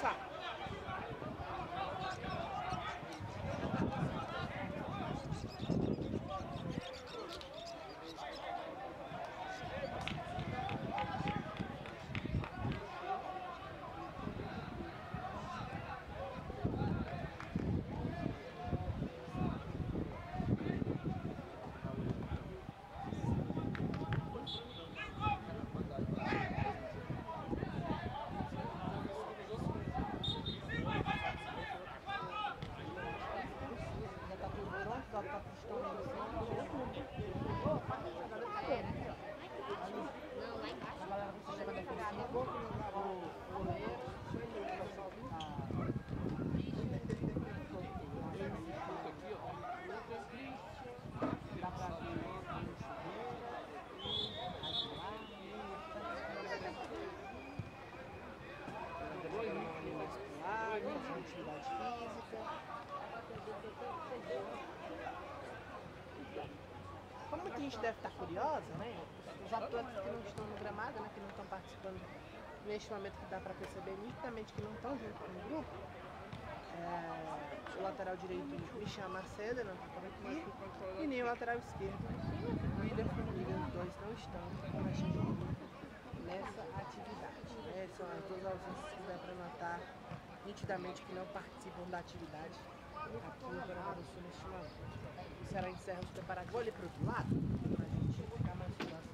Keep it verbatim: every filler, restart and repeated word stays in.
passar. Atividade física. Como muita gente deve estar curiosa, né? Os atletas que não estão no gramado, né? Que não estão participando neste momento, que dá para perceber nitidamente que não estão junto com o grupo. É, o lateral direito, Michel Macedo, não está por aqui, e nem o lateral esquerdo, o William Formiga, os dois não estão nessa atividade. Né? São as duas ausências que dá para notar nitidamente que não participam da atividade aqui no Gramado Sul neste momento. O Ceará encerra os preparativos. Vou ali para o outro lado, para a gente ficar mais próximo.